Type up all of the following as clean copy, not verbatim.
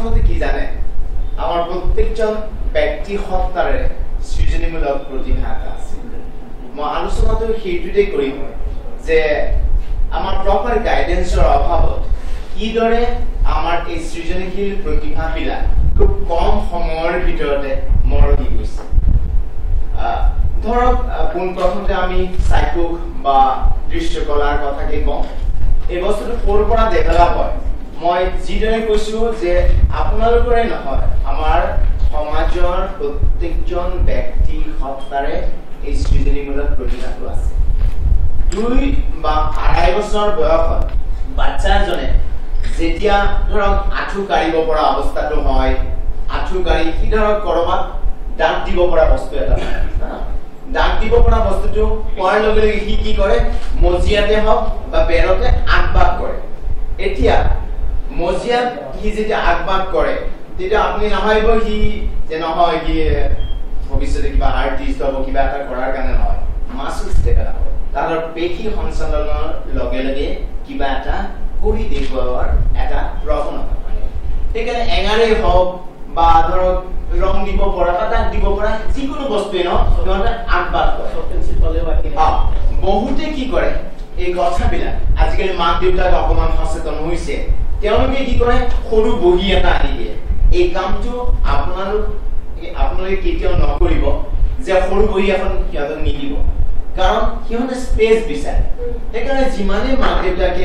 আচলতে কি জানে আমাৰ প্ৰত্যেকজন ব্যক্তি সত্তাৰে সৃজনীমূলক প্ৰতিভা আছে মই আলোচনাটো সেইটোতে কৰিম যে আমাৰ প্ৰপাৰ গাইডেন্সৰ অভাৱত কিদৰে আমাৰ এই সৃজনীশীল প্ৰতিভাবিলাক খুব কম সময়ৰ ভিতৰতে মৰহি গৈছে ধৰক পোনপ্ৰথমতে আমি সাইকোক বা দৃশ্যকলাৰ কথাকে কওঁ এই বস্তুটো ক'ৰ পৰা ডেভেলপ হয় মই যিদৰে কৈছো যে আপোনালোকৰে নহয় আমাৰ সমাজৰ প্ৰত্যেকজন ব্যক্তি সত্তাৰে এই সৃজনীমূলক প্ৰতিভাটো আছে 2 বা 2.5 বছৰ বয়সত বাচ্চাজনে যেতিয়া ধৰক আঁঠু কাঢ়িব পৰা অৱস্থাটো হয় আঁঠু কাঢ়ি কি ধৰক কৰবাত দাঁত দিব পৰা বস্তু এটা দাঁত দিব পৰা বস্তুটো পোৱাৰ লগে লগে সি কি কৰে মজিয়াতে হওক বা বেৰতে আগবাগ কৰে এতিয়া মজিয়াত সি যেতিয়া আগবাগ কৰে তেতিয়া আপুনি নাভাবিব সি যে নহয় কি ভৱিষ্যতে কিবা আৰ্টিষ্ট হ'ব কিবা এটা কৰাৰ কাৰণে নহয় মাছুল ষ্টেপ এটা হ'ব তাৰ পেশী সঞ্চালনৰ লগে লগে কিবা এটা কৰি দেখুৱাৰ এটা প্ৰৱণতা সেইকাৰণে এঙাৰে হওক বা ধৰক ৰং দিব পৰা বা দাগ দিব পৰা যিকোনো বস্তুৱে ন সিহঁতে আগবাগ কৰে বহুতে কি কৰে এই কথাবিলাক আজিকালি মাক দেউতাক অকমান সচেতন হৈছে তেওঁলোকে কি কৰে সৰু বহি এটা আনি দিয়ে এই কামটো আপোনালোকে কেতিয়াও নকৰিব যে সৰু বহি এখন সিহঁতক নিদিব কাৰণ সিহঁতে স্পেচ বিচাৰে সেইকাৰণে যিমানে মাক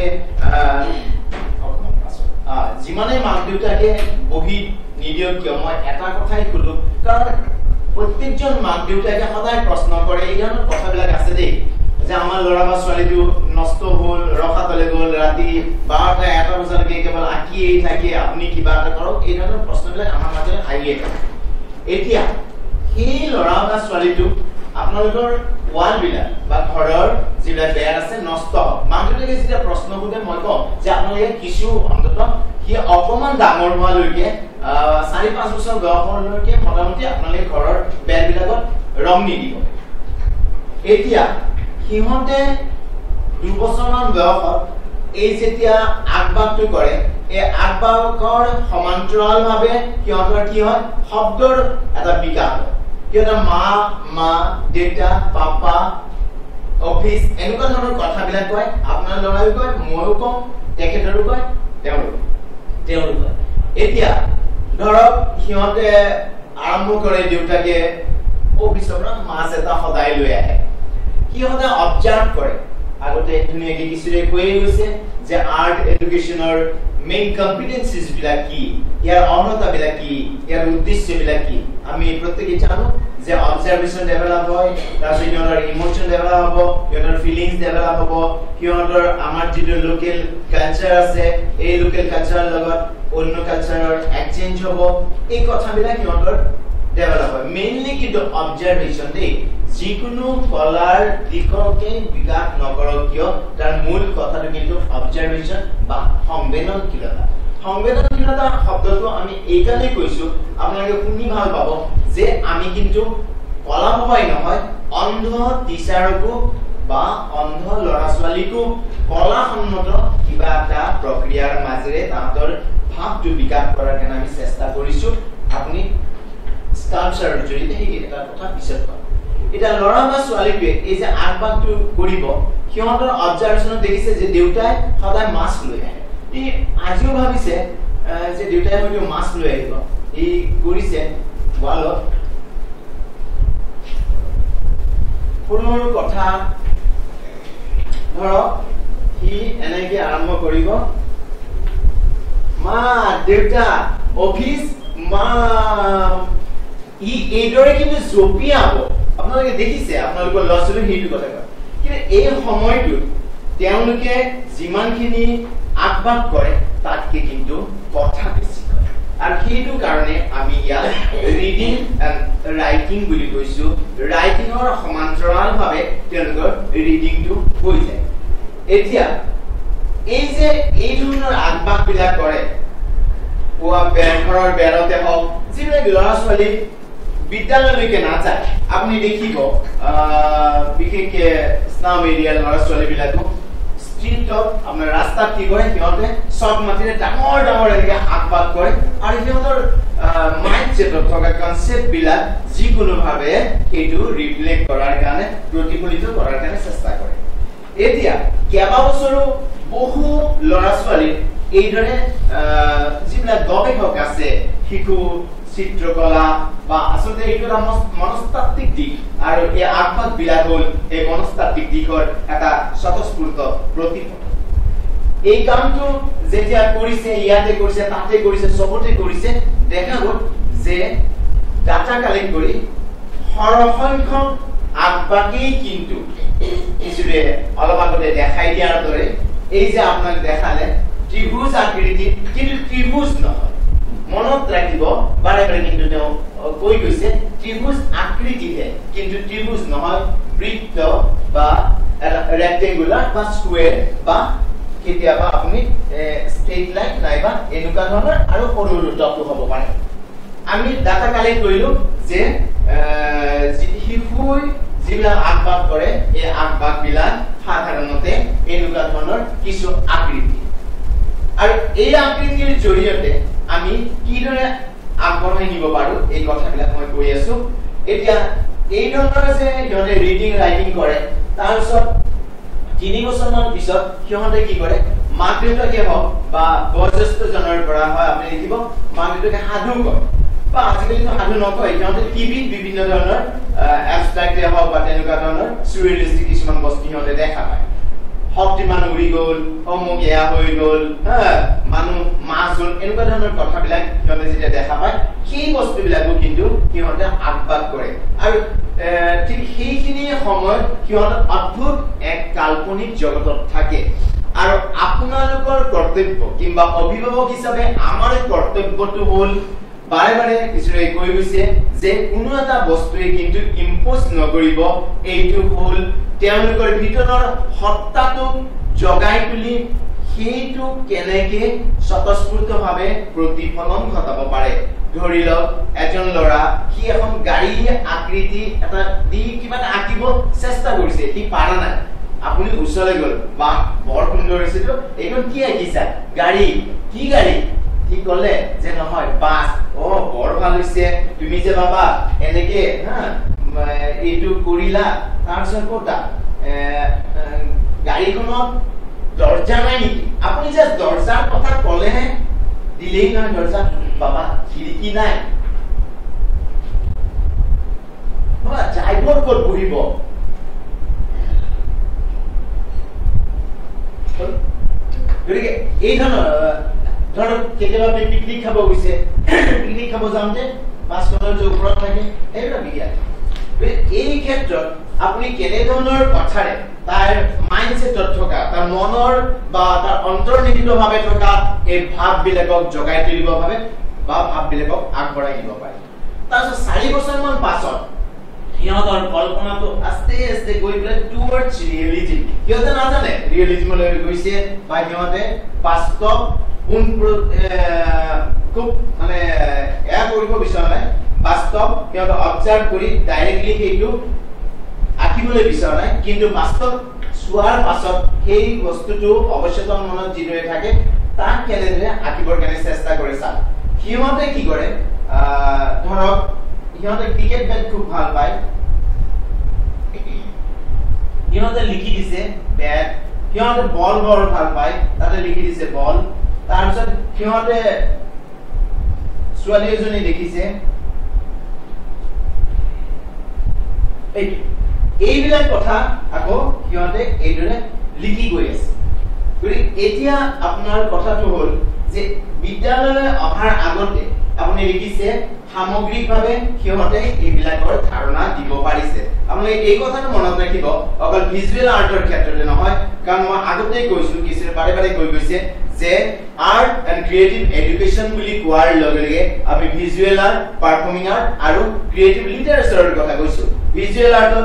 দেউতাকে বহি নিদিয়ক কিয় মই এটা কথাই কলো কাৰণ প্ৰত্যেকজন মাক দেউতাকে সদায় প্ৰশ্ন কৰে এই ধৰণৰ কথাবিলাক আছে দেই যে আমাৰ ল'ৰা বা ছোৱালীটো নষ্ট হ'ল ৰখাতলে গ'ল ৰাতি 12টা 1টা বজালৈকে কেৱল আঁকিয়েই থাকে আপুনি কিবা এটা কৰক এই ধৰণৰ প্ৰশ্নবিলাক আমাৰ মাজলৈ আহিয়ে থাকে এতিয়া সেই ল'ৰা বা ছোৱালীটো আপোনালোকৰ ওয়াল বিলাক বা ঘৰৰ যিবিলাক বেৰ আছে নষ্ট হয় মাক দেউতাকে যেতিয়া প্ৰশ্ন সোধে মই কওঁ যে আপোনালোকে কিছু অন্তত সি অকমান ডাঙৰ হোৱালৈকে 4-5 বছৰ বয়সলৈকে মোটামুটি আপোনালোকে ঘৰৰ বেৰ বিলাকত ৰং নিদিব এতিয়া সিহঁতে 2 বছৰমান বয়সত এই যেতিয়া আগবাগটো কৰে এই আগবাগৰ সমান্তৰালভাৱে সিহঁতৰ কি হয় শব্দৰ এটা বিকাশ হয় কিয়নো মা দেউতা পাপা অফিস এনেকুৱা ধৰণৰ কথাবিলাক কয় আপোনাৰ ল'ৰাই কয় ময়ো কওঁ তেখেতৰো কয় তেওঁলোক কয় এতিয়া ধৰক সিহঁতে আৰম্ভ কৰে দেউতাকে অফিসৰ পৰা মাছ এটা সদায় লৈ আহে সিহঁতে অবজাৰ্ভ কৰে আগতে ধুনীয়াকে কিছুৰে কৈয়ে গৈছে যে আৰ্ট এডুকেশ্যনৰ মেইন কম্পিটেন্সিজ বিলাক কি ইয়াৰ অৰ্হতা বিলাক কি ইয়াৰ উদ্দেশ্য বিলাক কি আমি প্ৰত্যেকই জানো যে অবজাৰভেশন ডেভেলপ হয় তাৰপিছত সিহঁতৰ ইমোশন ডেভেলপ হ'ব সিহঁতৰ ফিলিংস ডেভেলপ হ'ব সিহঁতৰ আমাৰ যিটো লোকেল কালচাৰ আছে এই লোকেল কালচাৰৰ লগত অন্য কালচাৰৰ এক্সচেঞ্জ হ'ব এই কথাবিলাক সিহঁতৰ ডেভেলপ হয় মেইনলি কিন্তু অবজাৰভেশন দেই যিকোনো কলাৰ দিশকে বিকাশ নকৰক কিয় তাৰ মূল কথাটো কিন্তু অবজাৰভেশন বা সংবেদনশীলতা শব্দটো আমি এইকাৰণে কৈছো আপোনালোকে শুনি ভাল পাব যে আমি কিন্তু কলা ভবাই নহয় অন্ধ টিচাৰকো বা অন্ধ ল'ৰা ছোৱালীকো কলাসন্মত কিবা এটা প্ৰক্ৰিয়াৰ মাজেৰে তাহাঁতৰ ভাৱটো বিকাশ কৰাৰ কাৰণে আমি চেষ্টা কৰিছো আপুনি স্কাল্পচাৰৰ জৰিয়তে সেই এটা কথা পিছত পাব এটা ল'ৰা বা ছোৱালীটোৱে এই যে আগবাগটো কৰিব সিহঁতৰ অবজাৰভেশনত দেখিছে যে দেউতাই সদায় মাছ লৈ আহে ই আজিও ভাবিছে যে দেউতাই হয়তো মাছ লৈ আহিব ই কৰিছে ৱালত সৰু কথা ধৰক সি এনেকে আৰম্ভ কৰিব মা দেউতা অফিস মা ই এইদৰে কিন্তু জপিয়াব আপোনালোকে দেখিছে আপোনালোকৰ ল'ৰা ছোৱালী সেইটো কথা কয় কিন্তু এই সময়টোত তেওঁলোকে যিমানখিনি আগবাগ কৰে তাতকে কিন্তু কথা বেছি কয় আৰু সেইটো কাৰণে আমি ইয়াত ৰিডিং এণ্ড ৰাইটিং বুলি কৈছো ৰাইটিঙৰ সমান্তৰালভাৱে তেওঁলোকৰ ৰিডিংটো হৈ যায় এতিয়া এই যে এই ধৰণৰ আগবাগবিলাক কৰে পুৱা ঘৰৰ বেৰতে হওক যিবিলাক ল'ৰা ছোৱালী বিদ্যালয়লৈকে নাযায় আপুনি দেখিব বিশেষকে ইছলাম এৰিয়াৰ ল'ৰা ছোৱালীবিলাকো স্ট্ৰীটত আপোনাৰ ৰাস্তাত কি কৰে সিহঁতে চক মাটিৰে ডাঙৰ ডাঙৰ এনেকে আগবাগ কৰে আৰু সিহঁতৰ মাইণ্ডছেটত থকা কনসেপ্ট বিলাক যিকোনো ভাৱে এইটো ৰিফ্লেক্ট কৰাৰ কাৰণে প্ৰতিফলিত কৰাৰ কাৰণে চেষ্টা কৰে এতিয়া কেবা বছৰো বহু ল'ৰা ছোৱালী এইদৰে যিবিলাক গৱেষক আছে শিশু চিত্ৰকলা বা আসলে এইটো এটা মনস্তাত্ত্বিক দিক আৰু এই আগবাগ বিলাক হ'ল এই মনস্তাত্ত্বিক দিকৰ এটা স্বতঃস্ফূৰ্ত প্ৰতিফলন এই কামটো যেতিয়া কৰিছে ইয়াতে কৰিছে তাতে কৰিছে সবতে কৰিছে দেখা গ'ল যে ডাটা কালেক্ট কৰি সৰহসংখ্যক আগবাগেই কিন্তু কিছুৰে অলপ আগতে দেখাই দিয়াৰ দৰে এই যে আপোনাক দেখালে ত্ৰিভুজ আকৃতি কিন্তু ত্ৰিভুজ নহয় মনত ৰাখিব বাৰে বাৰে কিন্তু তেওঁ কৈ গৈছে ত্ৰিভুজ আকৃতিহে কিন্তু ত্ৰিভুজ নহয় বৃত্ত বা ৰেক্টেঙ্গুলাৰ বা স্কোয়াৰ বা কেতিয়াবা আপুনি ষ্ট্ৰেইট লাইন নাইবা এনেকুৱা ধৰণৰ আৰু সৰু দুটাও হ'ব পাৰে আমি ডাটা কালেক্ট কৰিলো যে শিশুই যিবিলাক আগবাগ কৰে এই আগবাগ বিলাক সাধাৰণতে এনেকুৱা ধৰণৰ কিছু আকৃতি আৰু এই আকৃতিৰ জৰিয়তে আমি কিদৰে আগবঢ়াই নিব পাৰো এই কথাবিলাক মই কৈ আছো এতিয়া এই ধৰণৰ যে সিহঁতে ৰিডিং ৰাইটিং কৰে তাৰপিছত 3 বছৰমান পিছত সিহঁতে কি কৰে মাক দেউতাকে হওক বা বয়োজ্যেষ্ঠজনৰ পৰা হয় আপুনি দেখিব মাক দেউতাকে সাধু কয় বা আজিকালি সাধু নকয় সিহঁতে টিভিত বিভিন্ন ধৰণৰ এবষ্ট্ৰাক্ট হওক বা তেনেকুৱা ধৰণৰ চুৰিয়েলিষ্টিক কিছুমান বস্তু সিহঁতে দেখা পায় শক্তিমান উৰি গ'ল অমুক এয়া হৈ গ'ল মানুহ মাছ হ'ল এনেকুৱা ধৰণৰ কথাবিলাক সিহঁতে যেতিয়া দেখা পায় সেই বস্তুবিলাকো কিন্তু সিহঁতে আগবাগ কৰে আৰু ঠিক সেইখিনি সময়ত সিহঁত অদ্ভুত এক কাল্পনিক জগতত থাকে আৰু আপোনালোকৰ কৰ্তব্য কিংবা অভিভাৱক হিচাপে আমাৰ কৰ্তব্যটো হ'ল বাৰে বাৰে কিছুৰে কৈ গৈছে যে কোনো এটা বস্তুৱে কিন্তু ইম্প'জ নকৰিব এইটো হ'ল তেওঁলোকৰ ভিতৰৰ সত্তাটো জগাই তুলি সেইটো কেনেকে স্বতঃস্ফূৰ্তভাৱে প্ৰতিফলন ঘটাব পাৰে ধৰি লওক এজন ল'ৰা সি এখন গাড়ী আকৃতি এটা দি কিবা এটা আঁকিব চেষ্টা কৰিছে সি পাৰা নাই আপুনি ওচৰলৈ গ'ল বা বৰ সুন্দৰ হৈছে তো এইখন কি আঁকিছা গাড়ী কি গাড়ী কি ক'লে যে নহয় বাছ বৰ ভাল হৈছে তুমি যে বাবা এনেকে এইটো কৰিলা তাৰপিছত ক'তা গাড়ীখনত দৰ্জা নাই নেকি আপুনি যে দৰ্জাৰ কথা ক'লেহে দিলেই নহয় দৰ্জা বাবা খিৰিকী নাই ড্ৰাইভৰ ক'ত বহিব গতিকে এই ধৰণৰ ধৰক কেতিয়াবা আপুনি পিকনিক খাব গৈছে পিকনিক খাব যাওঁতে বাছখনৰ যে ওপৰত থাকে এইবিলাক বিজ্ঞান এই ক্ষেত্ৰত আপুনি কেনেধৰণৰ কথাৰে তাৰ মাইণ্ডছেটত থকা তাৰ মনৰ বা তাৰ অন্তৰ্নিহিতভাৱে থকা এই ভাৱবিলাকক জগাই তুলিব ভাবে বা ভাৱবিলাকক আগবঢ়াই নিব পাৰে তাৰপিছত 4 বছৰমান পাছত সিহঁতৰ কল্পনাটো আস্তে আস্তে গৈ পেলাই টুৱাৰ্ডছ ৰিয়েলিটি সিহঁতে নাজানে ৰিয়েলিটিমলৈ গৈছে বা সিহঁতে বাস্তৱ খুব মানে এয়া কৰিব বিচৰা নাই বাস্তৱ সিহঁতে অবজাৰ্ভ কৰি ডাইৰেক্টলি সেইটো আঁকিবলৈ বিচৰা নাই কিন্তু বাস্তৱ চোৱাৰ পাছত সেই বস্তুটো অৱচেতন মনত যিদৰে থাকে তাক কেনেদৰে আঁকিবৰ কাৰণে চেষ্টা কৰে চাওক সিহঁতে কি কৰে ধৰক সিহঁতে ক্ৰিকেট বেট খুব ভাল পায় সিহঁতে লিখি দিছে বেট সিহঁতে বল বৰ ভাল পায় তাতে লিখি দিছে বল তাৰপিছত সিহঁতে ছোৱালী এজনী দেখিছে এইবিলাক কথা আকৌ সিহঁতে এইদৰে লিখি গৈ আছে গতিকে এতিয়া আপোনাৰ কথাটো হ'ল যে বিদ্যালয়লৈ অহাৰ আগতে আপুনি লিখিছে সামগ্ৰিকভাৱে সিহঁতে এইবিলাকৰ ধাৰণা দিব পাৰিছে আপুনি এই কথাটো মনত ৰাখিব অকল ভিজুৱেল আৰ্টৰ ক্ষেত্ৰতে নহয় কাৰণ মই আগতেই কৈছো কিছু বাৰে বাৰে কৈ গৈছে যে আৰ্ট এণ্ড ক্ৰিয়েটিভ এডুকেশ্যন বুলি কোৱাৰ লগে লগে আমি ভিজুৱেল আৰ্ট পাৰফৰ্মিং আৰ্ট আৰু ক্ৰিয়েটিভ লিটাৰেচাৰৰ কথা কৈছো ভিজুৱেল আৰ্টত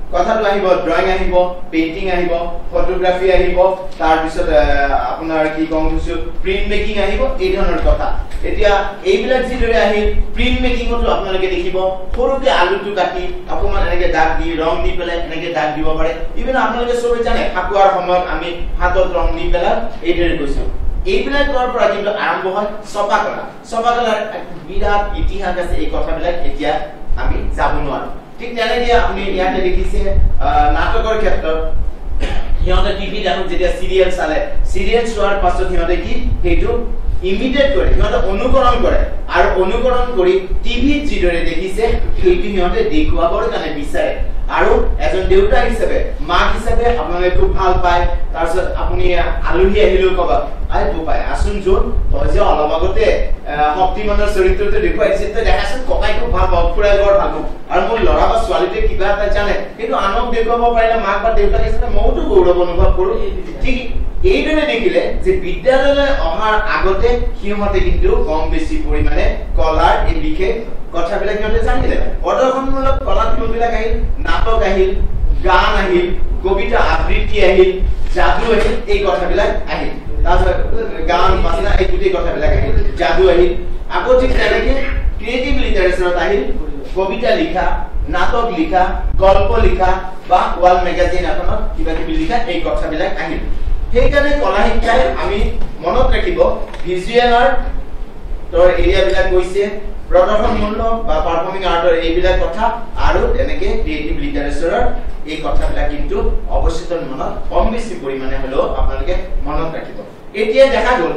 কথাটো আহিব ড্ৰয়িং আহিব পেইন্টিং আহিব ফটোগ্ৰাফি আহিব তাৰ পিছত আপোনাৰ কি কম কৈছো প্ৰিন্ট মেকিং আহিব এই ধৰণৰ কথা এতিয়া এইবিলাক যিদৰে আহিল প্ৰিন্ট মেকিংতো আপোনালোকে দেখিব সৰুকে আলুটো কাটি অকমান এনেকে দাগ দি ৰং দি পেলাই এনেকে দাগ দিব পাৰে ইভেন আপোনালোকে সবে জানে ফাকুৱাৰ সময়ত আমি হাতত ৰং দি পেলাই এইদৰে কৈছো এইবিলাক কৰাৰ পৰা কিন্তু আৰম্ভ হয় ছপা কৰাৰ বিৰাট ইতিহাস আছে এই কথাবিলাক এতিয়া আমি যাব নোৱাৰো ঠিক তেনেকৈ আপুনি ইয়াতে দেখিছে নাটকৰ ক্ষেত্ৰত সিহঁতে টিভি দেখোন যেতিয়া সিৰিয়েল চালে সিৰিয়েল চোৱাৰ পাছত সিহঁতে কি সেইটো ইমিডিয়েট কৰে সিহঁতে অনুকৰণ কৰে আৰু অনুকৰণ কৰি টিভিত যিদৰে দেখিছে সেইটো সিহঁতে দেখুৱাবৰ কাৰণে বিচাৰে আৰু এজন দেউতা হিচাপে মাক হিচাপে আপোনালোকে খুব ভাল পায় তাৰপিছত আপুনি আলহী আহিলেও কবা আই বোপাই আসুন যোন তই যে অলপ আগতে শক্তিমানৰ চৰিত্ৰটো দেখুৱাইছে তই দেখাচোন ককাই খুব ভাল পাওঁ খুৰাই বৰ ভাল পাওঁ আৰু মোৰ ল'ৰা বা ছোৱালীটোৱে কিবা এটা জানে কিন্তু আনক দেখুৱাব পাৰিলে মাক বা দেউতাক হিচাপে মইতো গৌৰৱ অনুভৱ কৰো ঠিক এইদৰে দেখিলে যে বিদ্যালয়লৈ অহাৰ আগতে সিহঁতে কিন্তু কম বেছি পৰিমাণে কলাৰ এই বিশেষ কথাবিলাক সিহঁতে জানিলে প্ৰদৰ্শনমূলক কলাত্মকবিলাক আহিল নাটক আহিল গান আহিল কবিতা আবৃত্তি আহিল যাদু আহিল এই কথাবিলাক আহিল তাৰপিছত গান বাজনা এই গোটেই কথাবিলাক আহিল যাদু আহিল আকৌ ঠিক তেনেকে ক্ৰিয়েটিভ লিটাৰেচাৰত আহিল কবিতা লিখা নাটক লিখা গল্প লিখা বা ওয়াল মেগাজিন এখনত কিবা কিবি লিখা এই কথাবিলাক আহিল সেইকাৰণে কলা শিক্ষাই আমি মনত ৰাখিব ভিজুৱেল আৰ্ট তোৰ এৰিয়াবিলাক কৈছে প্ৰদৰ্শনমূলক বা পাৰফৰ্মিং আৰ্টৰ এইবিলাক কথা আৰু এনেকে ক্ৰিয়েটিভ লিটাৰেচাৰৰ এই কথাবিলাক কিন্তু অৱশ্যেতন মনত কম বেছি পৰিমাণে হলেও আপোনালোকে মনত ৰাখিব এতিয়া দেখা গ'ল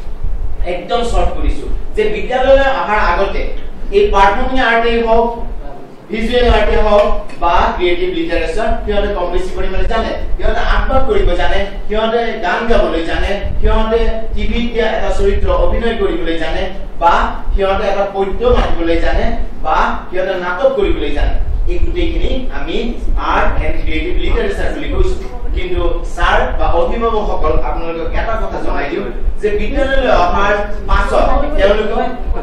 একদম শৰ্ট কৰিছো যে বিদ্যালয়লৈ অহাৰ আগতে এই পাৰফৰ্মিং আৰ্টেই হওক ভিজুৱেল আৰ্টে হওক বা ক্ৰিয়েটিভ লিটাৰেচাৰ সিহঁতে কম বেছি পৰিমাণে জানে সিহঁতে আঁকবাক কৰিব জানে সিহঁতে গান গাবলৈ জানে সিহঁতে টিভিত দিয়া এটা চৰিত্ৰ অভিনয় কৰিবলৈ জানে বা সিহঁতে এটা পদ্য মাতিবলৈ জানে বা সিহঁতে নাটক কৰিবলৈ জানে এই গোটেইখিনি আমি আৰ্ট এণ্ড ক্ৰিয়েটিভ লিটাৰেচাৰ বুলি কৈছো কিন্তু স্যাৰ বা অভিভাৱকসকল আপোনালোকক এটা কথা জনাই দিওঁ যে বিদ্যালয়লৈ অহাৰ পাছত তেওঁলোকে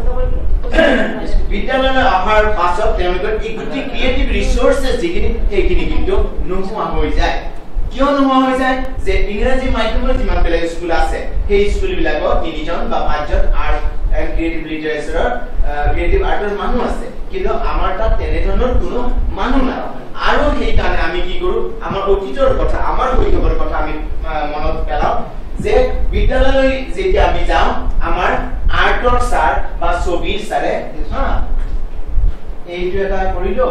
বিদ্যালয়লৈ অহাৰ পাছত তেওঁলোকৰ এই গোটেই ক্ৰিয়েটিভ ৰিসোৰ্সেস যিখিনি সেইখিনি কিন্তু নোহোৱা হৈ যায় কিয় নোহোৱা হৈ যায় যে ইংৰাজী মাধ্যমৰ যিমান বেলেগ স্কুল আছে সেই স্কুলবিলাকত 3জন বা 5জন আৰ্ট এণ্ড ক্ৰিয়েটিভ লিটাৰেচাৰৰ ক্ৰিয়েটিভ আৰ্টৰ মানুহ আছে কিন্তু আমাৰ তাত তেনেধৰণৰ কোনো মানুহ নাই আৰু সেই কাৰণে আমি কি কৰো আমাৰ অতীতৰ কথা আমাৰ শৈশৱৰ কথা আমি মনত পেলাও যে বিদ্যালয়লৈ যেতিয়া আমি যাওঁ আমাৰ আৰ্টৰ স্যাৰ বা ছবিৰ স্যাৰে এইটো এটা কৰিলো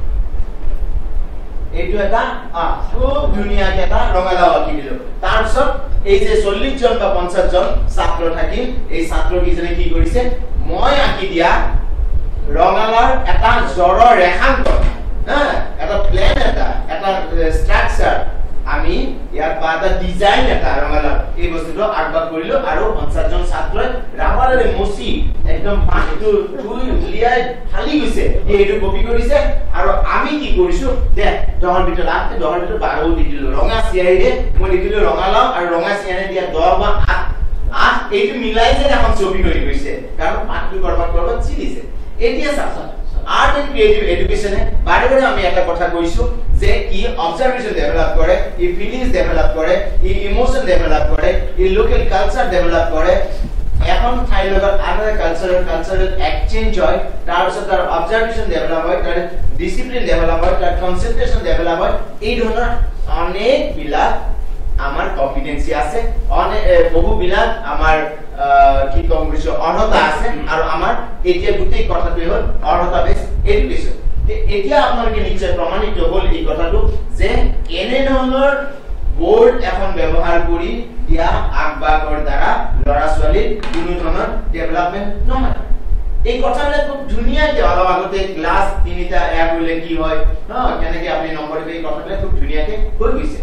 এইটো এটা খুব ধুনীয়াকে এটা ৰঙালাও আঁকি দিলো তাৰপিছত এই যে 40 জন বা 50 জন ছাত্ৰ থাকিল এই ছাত্ৰকেইজনে কি কৰিছে মই আঁকি দিয়া ৰঙালাওৰ এটা জড়ৰ ৰেখাংকন এটা প্লেন এটা ষ্ট্ৰাকচাৰ আমি ইয়াত বা এটা ডিজাইন এটা ৰঙালাও এই বস্তুটো আঁকবাক কৰিলো আৰু 50 জন ছাত্ৰই ৰাবাৰেৰে মচি একদম পাঠটো উলিয়াই খালি গৈছে এইটো কপি কৰিছে আৰু আমি কি কৰিছো যে দহৰ ভিতৰত 12 দি দিলো ৰঙা চিয়াইৰে মই লিখিলো ৰঙালাও আৰু ৰঙা চিয়াইৰে দিয়া 10 বা 8 এইটো মিলাই যে এখন ছবি কৰি গৈছে কাৰণ পাঠটো কৰবাত চিলিছে এতিয়া চাওক আৰ্ট এণ্ড ক্ৰিয়েটিভ এডুকেশ্যনে বাৰে বাৰে আমি এটা কথা কৈছো যে ই অবজাৰভেশ্যন ডেভেলপ কৰে ই ফিলিংস ডেভেলপ কৰে ই ইমোশন ডেভেলপ কৰে ই লোকেল কালচাৰ ডেভেলপ কৰে এখন ঠাইৰ লগত আনৰ কালচাৰেল এক্সচেঞ্জ হয় তাৰপিছত তাৰ অবজাৰভেশ্যন ডেভেলপ হয় তাৰ ডিসিপ্লিন ডেভেলপ হয় তাৰ কনসেন্ট্ৰেশন ডেভেলপ হয় এই ধৰণৰ অনেক বিলাক আমাৰ কম্পিটেন্সি আছে বহু বিলাক আমাৰ কি কম কৈছো অৰ্হতা আছে আৰু আমাৰ এতিয়া গোটেই কথাটো হ'ল অৰ্হতা বেস এডুকেশ্যন এতিয়া আপোনালোকে নিশ্চয় প্ৰমাণিত হ'ল এই কথাটো যে এনে ধৰণৰ বোৰ্ড এখন ব্যৱহাৰ কৰি দিয়া আঁকবাকৰ দ্বাৰা ল'ৰা ছোৱালীৰ কোনো ধৰণৰ ডেভেলপমেন্ট নহয় এই কথাবিলাক খুব ধুনীয়াকে অলপ আগতে ক্লাছ 3টা এয়া কৰিলে কি হয় কেনেকে আপুনি নম্বৰ এই কথাবিলাক খুব ধুনীয়াকে হৈ গৈছে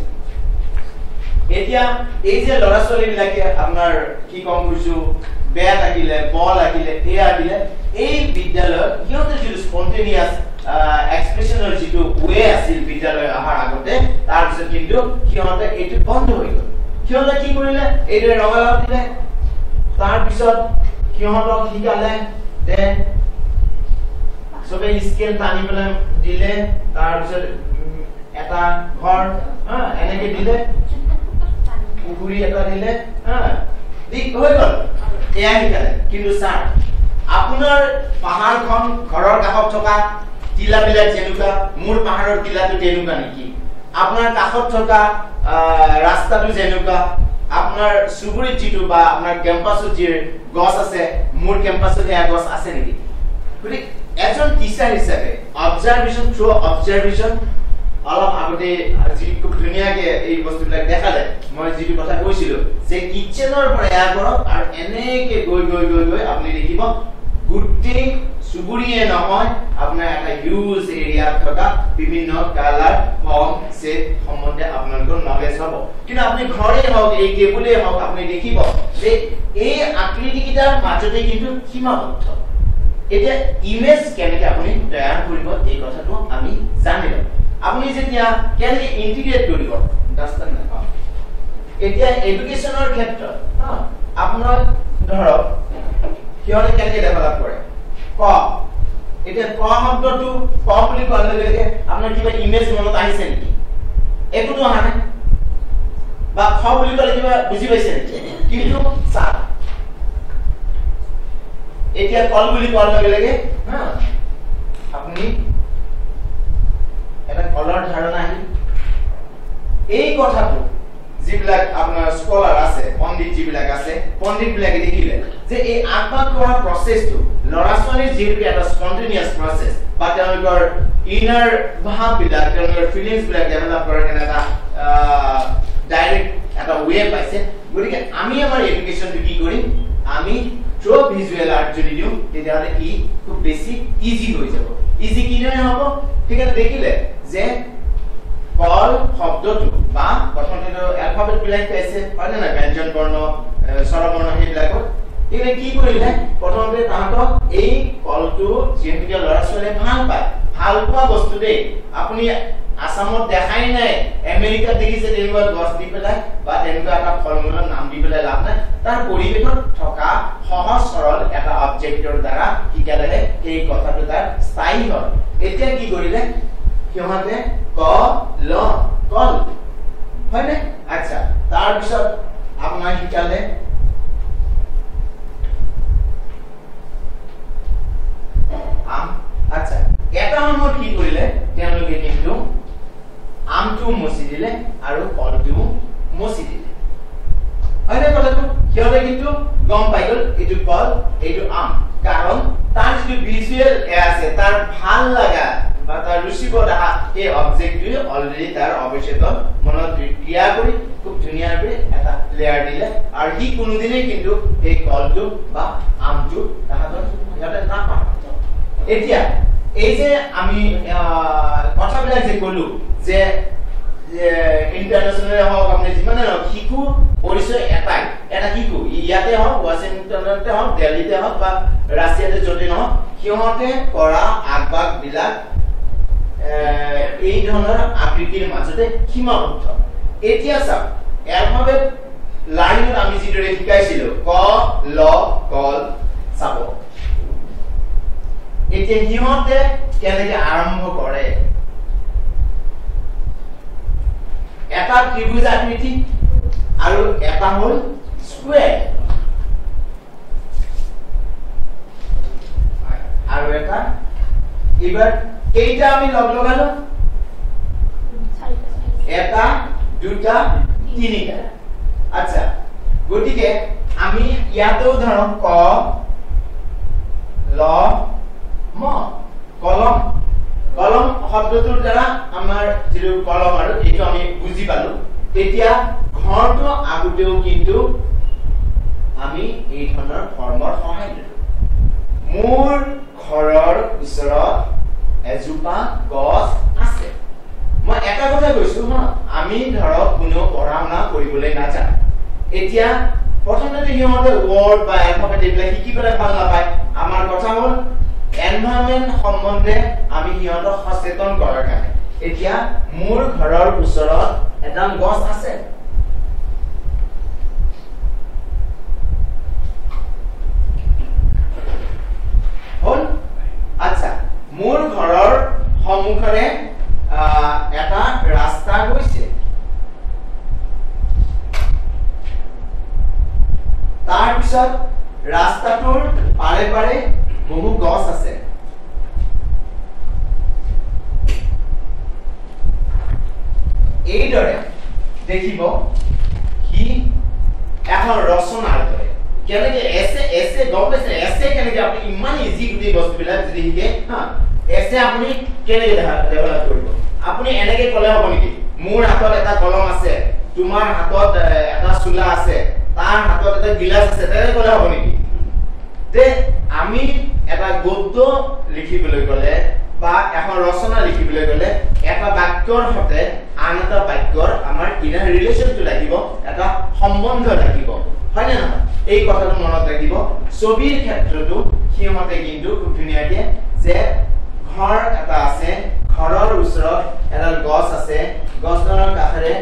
এতিয়া এই যে ল'ৰা ছোৱালীবিলাকে আপোনাৰ কি কম কৈছো বেট আঁকিলে বল আঁকিলে এয়া আঁকিলে এই বিদ্যালয়ত সিহঁতে যিটো স্পন্টেনিয়াছ এক্সপ্ৰেছনৰ যিটো ৱে আছিল বিদ্যালয় অহাৰ আগতে তাৰপিছত কিন্তু সিহঁতে এইটো বন্ধ হৈ গ'ল সিহঁতে কি কৰিলে এইদৰে ৰঙালাও দিলে তাৰপিছত সিহঁতক শিকালে যে চবে স্কেল টানি পেলাই দিলে তাৰপিছত এটা ঘৰ এনেকে দিলে পুখুৰী এটা দিলে ঠিক হৈ গ'ল এয়া শিকালে কিন্তু স্যাৰ আপোনাৰ পাহাৰখন ঘৰৰ কাষত থকা টিলাবিলাক যেনেকুৱা মোৰ পাহাৰৰ টিলাটো তেনেকুৱা নেকি আপোনাৰ কাষত থকা ৰাস্তাটো যেনেকুৱা আপনার সুগুরি চিটু বা আপনার ক্যাম্পাসে যে গছ আছে মোর ক্যাম্পাসে এয়া গছ আছে নেকি গলি এজন টিচার হিসাবে অবজারভেশন থ্রু অবজারভেশন অলপ আগতে আজি খুব ধুনিয়াকে এই বস্তুবিলাক দেখালে মই যেটো কথা কৈছিলো যে কিচেনৰ পৰা এয়া কৰক আৰু এনেকে গৈ আপুনি দেখিব গুটি সুগুৰিয়ে নহয় আপোনাৰ এটা হিউজ এৰিয়া থকা বিভিন্ন কালাৰ ফৰ্ম সেট সম্বন্ধে আপোনালোকৰ নলেজ হ'ব কিন্তু আপুনি ঘৰে হওক এই টেবুলে হওক আপুনি দেখিব যে এই আকৃতিকিটাৰ মাজতে কিন্তু সীমাবদ্ধ এটা ইমেজ কেনেকৈ আপুনি তৈয়াৰ কৰিব এই কথাটো আমি জানিলো আপুনি যেতিয়া কেনেকৈ ইন্টিগ্ৰেট কৰিব দাস্তান নাপাম এতিয়া এডুকেশনৰ ক্ষেত্ৰত আপোনাৰ ধৰক কিয়নে কেনেকৈ ডেভেলপ কৰে ক এটা ক শব্দটো ক বুলি কোৱাৰ লগে লগে আপোনাৰ কিবা ইমেজ মনত আহিছে নেকি একোটো অহা নাই বা খ বুলি ক'লে কিবা বুজি পাইছে নেকি কিন্তু চাওক এতিয়া কল বুলি কোৱাৰ লগে লগে আপুনি এটা কলৰ ধাৰণা আহি এই কথাটো যিবিলাক আপোনাৰ স্কলাৰ আছে পণ্ডিত যিবিলাক আছে পণ্ডিত বিলাকে দেখিলে যে এই আগবাগ কৰা প্ৰসেসটো লৰাছোৱালীৰ যিটো এটা স্পন্টেনিয়াস প্ৰসেস বা তেওঁলোকৰ ইনাৰ ভাব বিলাক তেওঁলোকৰ ফিলিংস বিলাক ডেভেলপ কৰাৰ কাৰণে এটা ডাইৰেক্ট এটা ওয়ে পাইছে গতিকে আমি আমাৰ এডুকেশনটো কি কৰিম আমি থ্ৰু ভিজুৱেল আৰ্ট যদি দিওঁ তেতিয়াহ'লে ই খুব বেছি ইজি হৈ যাব ইজি কিদৰে হ'ব ঠিক আছে দেখিলে যে কল শব্দটো বা প্ৰথমতে এলফাবেট বিলাক পাইছে হয় না ব্যঞ্জন বৰ্ণ স্বৰবৰ্ণ সেইবিলাক এনে কি কৰিলে প্ৰথমতে তাহাঁতক এই কলটো যেনেকৈ ল'ৰা-ছোৱালীয়ে ভাল পোৱা বস্তু দেই আপুনি আসামত দেখাই নাই আমেৰিকাত দেখিছে তেনেকুৱা গছ দি পেলাই বা তেনেকুৱা এটা ফলমূলৰ নাম দি পেলাই লাভ নাই তাৰ পৰিৱেশত থকা সহজ সৰল এটা অবজেক্টৰ দ্বাৰা শিকালে এই কথাটো তাৰ স্থায়ী হ'ল এতিয়া কি কৰিলে কিয়মাতে ক ল কল হয় নে আচ্ছা তাৰ পিছত আপোনাৰ শিকালে আম আচ্ছা এটা সময়ত কি কৰিলে তেওঁলোকে কিন্তু আমটো মচি দিলে আৰু কলটো মচি দিলে হয়নে কথাটো সিহঁতে কিন্তু গম পাই গ'ল এইটো কল এইটো আম কাৰণ তাৰ যিটো ভিজুৱেল আছে তাৰ ভাল লাগা বা তাৰ ৰুচিব দেখা এই অবজেক্টটোৱে অলৰেডি তাৰ অৱচেতন মনত ক্ৰিয়া কৰি খুব ধুনীয়াকৈ এটা লেয়াৰ দিলে আৰু সি কোনোদিনেই কিন্তু এই কলটো বা আমটো তাহাঁতৰ সিহঁতে নাপায় এতিয়া এই যে আমি কথাবিলাক যে কলো যে ইন্টাৰনেশ্যনেল হওক আপুনি যিমানে হওক শিশু পৰিচয় এটাই এটা শিশু ইয়াতে হওক ৱাশ্বিংটনতে হওক দিল্লীতে হওক বা ৰাছিয়াতে য'তে নহওক সিহঁতে কৰা আগবাগ বিলাক এই ধৰণৰ আকৃতিৰ মাজতে সীমাবদ্ধ এতিয়া চাওক এলফাবেট লাৰ্নিঙত আমি যিদৰে শিকাইছিলো ক ল কল চাব এতিয়া সিহঁতে কেনেকৈ আৰম্ভ কৰে এটা ত্ৰিভুজ আকৃতি আৰু এটা হ'ল স্কোয়াৰ আৰু এটা এবাৰ কেইটা আমি লগ লগালো এটা দুটা তিনিটা আচ্ছা গতিকে আমি ইয়াতেও ধৰক ক ল ম কলম কলম শব্দটোৰ দ্বাৰা আমাৰ যিটো কলম আৰু এইটো আমি বুজি পালো এতিয়া ঘৰটো আগতেও কিন্তু আমি এই ধৰণৰ ফৰ্মৰ সহায় ললো মোৰ ঘৰৰ ওচৰত এজোপা গছ আছে মই এটা কথা কৈছো আমি ধৰক কোনো পঢ়া শুনা কৰিবলৈ নাজানো এতিয়া প্ৰথমতে সিহঁতে ৱৰ্ড বা এলফাবেট এইবিলাক শিকি পেলাই ভাল নাপায় আমাৰ কথা হ'ল এনভায়ৰনমেন্ট সম্বন্ধে আমি সিহঁতক সচেতন কৰাৰ কাৰণে এতিয়া মোৰ ঘৰৰ ওচৰত এটা গছ আছে হ'ল আচ্ছা মোৰ ঘৰৰ সন্মুখৰে এটা তাৰ পিছত ৰাস্তাটোৰ পাৰে পাৰে বহু গছ আছে এইদৰে দেখিব কি এখন ৰচনাৰ দৰে কেনেকে এছে গম পাইছে এছে কেনেকে আপুনি ইমান ইজি গুটি বস্তুবিলাক যদি হিকে হা এছে আপুনি কেনেকে ডেভেলপ কৰিব আপুনি এনেকে কলে হ'ব নেকি মোৰ হাতত এটা কলম আছে তোমাৰ হাতত এটা চুলা আছে তাৰ হাতত এটা গিলাস আছে তেনেকে কলে হ'ব নেকি তে আমি এটা গদ্য লিখিবলৈ গলে বা এখন ৰচনা লিখিবলৈ গলে এটা বাক্যৰ সতে আন এটা বাক্যৰ আমাৰ ইনাৰ ৰিলেশনটো লাগিব এটা সম্বন্ধ লাগিব হয় না এই কথাটো মনত ৰাখিব ছবিৰ ক্ষেত্ৰতো হিমতে কিন্তু খুব ধুনীয়াকে যে ঘৰ এটা আছে ঘৰৰ ওচৰত এডাল গছ আছে গছডালৰ কাষেৰে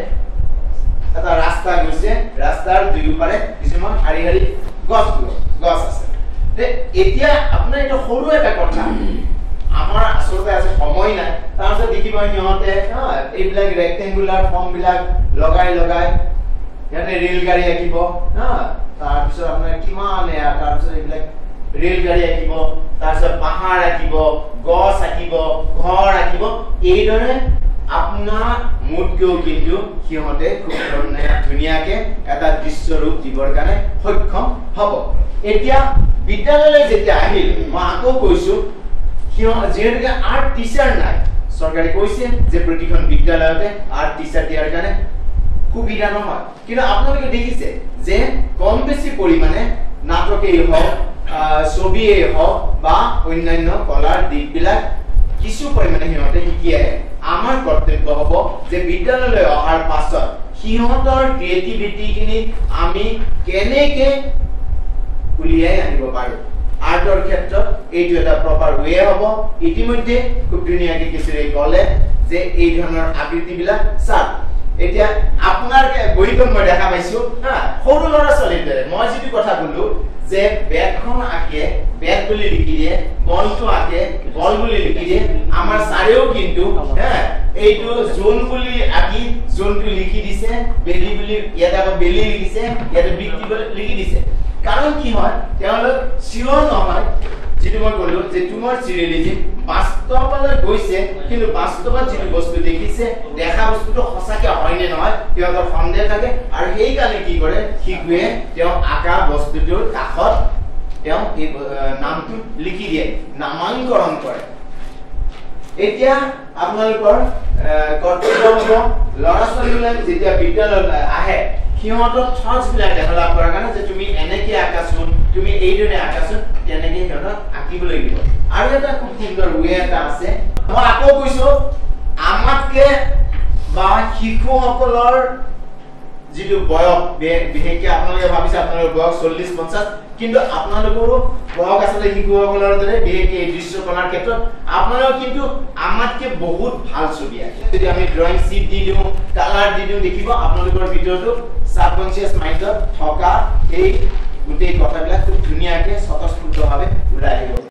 এটা ৰাস্তা গৈছে ৰাস্তাৰ দুয়োপাৰে কিছুমান হাৰি হাৰি গছ আছে তে এতিয়া আপোনাৰ এটা সৰু এটা কথা আমাৰ আসলতে আছে সময় নাই তাৰপিছত দেখিব নিহতে এইবিলাক ৰেক্টেঙ্গুলাৰ ফৰ্ম বিলাক লগাই ইয়াতে ৰেল গাড়ী আঁকিব তাৰপিছত আপোনাৰ কিমান তাৰপিছত এইবিলাক ৰেল গাড়ী আঁকিব তাৰপিছত পাহাৰ আঁকিব গছ আঁকিব ঘৰ আঁকিব এইদৰে আপোনাৰ মুডকেও কিন্তু সিহঁতে খুব ধুনীয়াকে এটা দৃশ্যৰূপ দিবৰ কাৰণে সক্ষম হ'ব এতিয়া বিদ্যালয়লৈ যেতিয়া আহিল মই আকৌ কৈছো যেহেতুকে আৰ্ট টিচাৰ নাই চৰকাৰে কৈছে যে প্ৰতিখন বিদ্যালয়তে আৰ্ট টিচাৰ দিয়াৰ কাৰণে সুবিধা নহয় কিন্তু আপোনালোকে দেখিছে যে কম বেছি পৰিমাণে নাটকেই হওক ছবিয়েই হওক বা অন্যান্য কলাৰ দিকবিলাক কিছু পৰিমাণে সিহঁতে শিকি আহে আমাৰ কৰ্তব্য হ'ব যে বিদ্যালয়লৈ অহাৰ পাছত সিহঁতৰ ক্ৰিয়েটিভিটিখিনি আমি কেনেকে উলিয়াই আনিব পাৰো আৰ্টৰ ক্ষেত্ৰত এইটো এটা প্ৰপাৰ ওয়ে হ'ব ইতিমধ্যে খুব ধুনীয়াকে কিছুৰে ক'লে যে এই ধৰণৰ আকৃতিবিলাক চাওক এতিয়া আপোনাৰ বহিখন মই দেখা পাইছো সৰু ল'ৰা ছোৱালীৰ দৰে মই যিটো কথা ক'লো যে বেটখন আঁকে বেট বুলি লিখি দিয়ে বলটো আঁকে বল বুলি লিখি দিয়ে আমাৰ ছাৰেও কিন্তু এইটো জোন বুলি আঁকি জোনটো লিখি দিছে বেলি বুলি ইয়াত আকৌ বেলি লিখিছে ইয়াতে বৃত্তি বুলি লিখি দিছে কাৰণ কি হয় তেওঁলোক চিয়ৰ নহয় যেটো মই ক'লো যে তোমাৰ চিৰিয়েলিজিম বাস্তৱলৈ গৈছে কিন্তু বাস্তৱত যিটো বস্তু দেখিছে দেখা বস্তুটো সঁচাকে হয়নে নহয় তেওঁলোকৰ সন্দেহ থাকে আৰু সেই কাৰণে কি কৰে শিশুৱে তেওঁ আঁকা বস্তুটোৰ কাষত তেওঁ এই নামটো লিখি দিয়ে নামাঙ্কৰণ কৰে এতিয়া আপোনালোকৰ কৰ্তব্য হ'ব ল'ৰা ছোৱালীবিলাক যেতিয়া বিদ্যালয়লৈ আহে সিহঁতৰ থটস বিলাক ডেভেলপ কৰাৰ কাৰণে যে তুমি এনেকে আঁকাচোন তুমি এইদৰে আঁকাচোন তেনেকে সিহঁতক আঁকিবলৈ দিব আৰু এটা খুব সুন্দৰ ওয়ে এটা আছে মই আকৌ কৈছো আমাতকে বা শিশুসকলৰ যিটো বয়স বিশেষকৈ আপোনালোকে ভাবিছে আপোনালোকৰ বয়স 40-50 কিন্তু আপোনালোকৰো বয়স আছে শিশুসকলৰ দৰে বিশেষকৈ এই দৃশ্যকলাৰ ক্ষেত্ৰত আপোনালোক কিন্তু আমাতকে বহুত ভাল ছবি আঁকে যদি আমি ড্ৰয়িং শীট দি দিওঁ কালাৰ দি দিওঁ দেখিব আপোনালোকৰ ভিডিঅ'টো সাবকনসিয়াস মাইণ্ডত থকা এই গোটেই কথাবিলাক খুব ধুনীয়াকৈ স্বতঃস্ফূৰ্তভাৱে ওলাই আহিব